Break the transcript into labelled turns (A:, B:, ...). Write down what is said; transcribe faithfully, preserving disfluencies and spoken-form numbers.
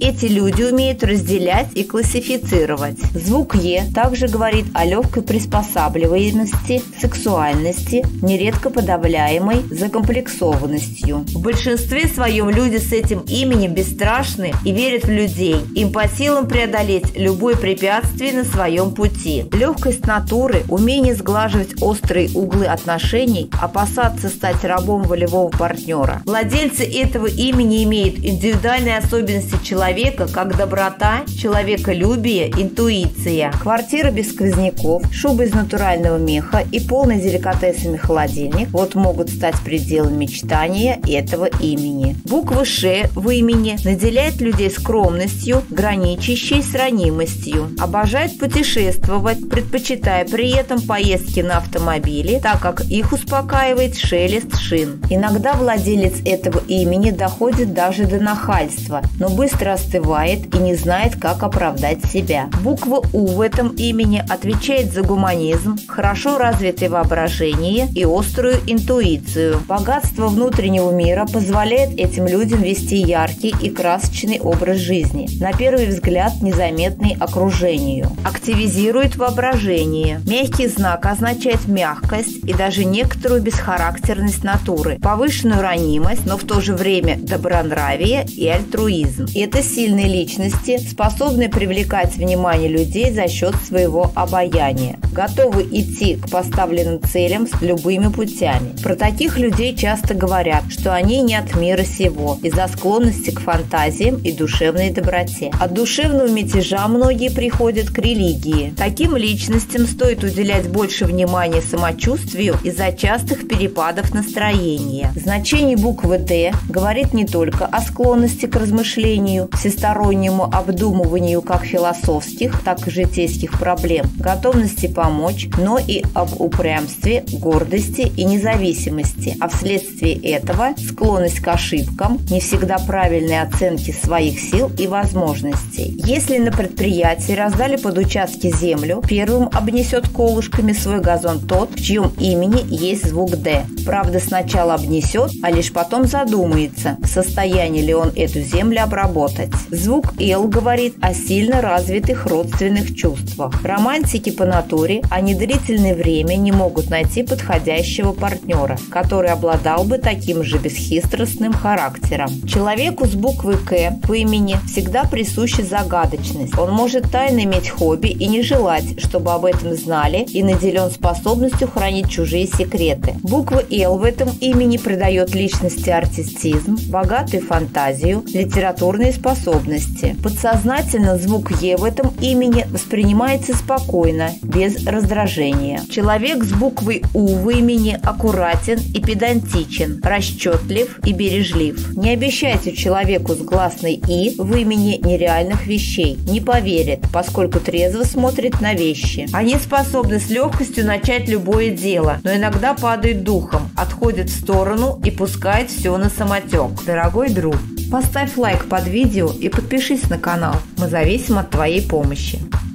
A: эти люди умеют разделять и классифицировать. Звук Е также говорит о легкой приспосабливаемости, сексуальности, нередко подавляемой закомплексованностью. В большинстве своем люди с этим именем бесстрашны и верят в людей. Им по силам преодолеть любое препятствие на своем пути. Легкость натуры, умение сглаживать острые углы отношений, опасаться стать рабом волевого партнера. Владельцы этого имени имеют индивидуальные особенности человека, как доброта, человеколюбие, интуиция. Квартира без сквозняков, шуба из натурального меха и полный деликатесами холодильник – вот могут стать пределом мечтания этого имени. Буква Ш в имени наделяет людей скромностью, граничащей с ранимостью. Обожает путешествовать, предпочитая при этом поездки на автомобиле, так как их успокаивает шелест шин. Иногда владелец этого имени доходит даже до нахальства, но быстро остывает и не знает, как оправдать себя. Буква У в этом имени отвечает за гуманизм, хорошо развитое воображение и острую интуицию. Богатство внутреннего мира позволяет этим людям вести яркий и красочный образ жизни, на первый взгляд незаметный окружению. Активизирует воображение. Мягкий знак означает мягкость и даже некоторую бесхарактерность натуры, повышенную ранимость, но в то же время добронравие и альтруизм. И это сильные личности, способные привлекать внимание людей за счет своего обаяния, готовы идти к поставленным целям с любыми путями. Про таких людей часто говорят, что они не от мира сего, из-за склонности к фантазиям и душевной доброте. От душевного мятежа многие приходят к религии. Таким личностям стоит уделять больше внимания самочувствию из-за частых перепадов настроения. Значение буквы Д говорит не только о склонности к размышлению, всестороннему обдумыванию как философских, так и житейских проблем, готовности помочь, но и об упрямстве, гордости и независимости, а вследствие этого склонность к ошибкам, не всегда правильной оценки своих сил и возможностей. Если на предприятии раздали под участки землю, первым обнесет колышками свой газон тот, в чьем имени есть звук Д. Правда, сначала обнесет, а лишь потом задумается, в состоянии ли он эту землю обработать. Звук Л говорит о сильно развитых родственных чувствах. Романтики по натуре, они длительное время не могут найти подходящего партнера, который обладал бы таким же бесхитростным характером. Человеку с буквы К по имени всегда присуща загадочность. Он может тайно иметь хобби и не желать, чтобы об этом знали, и наделен способностью хранить чужие секреты. Буква Л в этом имени придает личности артистизм, богатую фантазию, литературные способности. Подсознательно звук Е в этом имени воспринимается спокойно, без раздражения. Человек с буквой У в имени аккуратен и педантичен, расчетлив и бережлив. Не обещайте человеку с гласной И в имени нереальных вещей. Не поверит, поскольку трезво смотрит на вещи. Они способны с легкостью начать любое дело, но иногда падают духом, отходят в сторону и пускают все на самотек. Дорогой друг, поставь лайк под видео и подпишись на канал. Мы зависим от твоей помощи.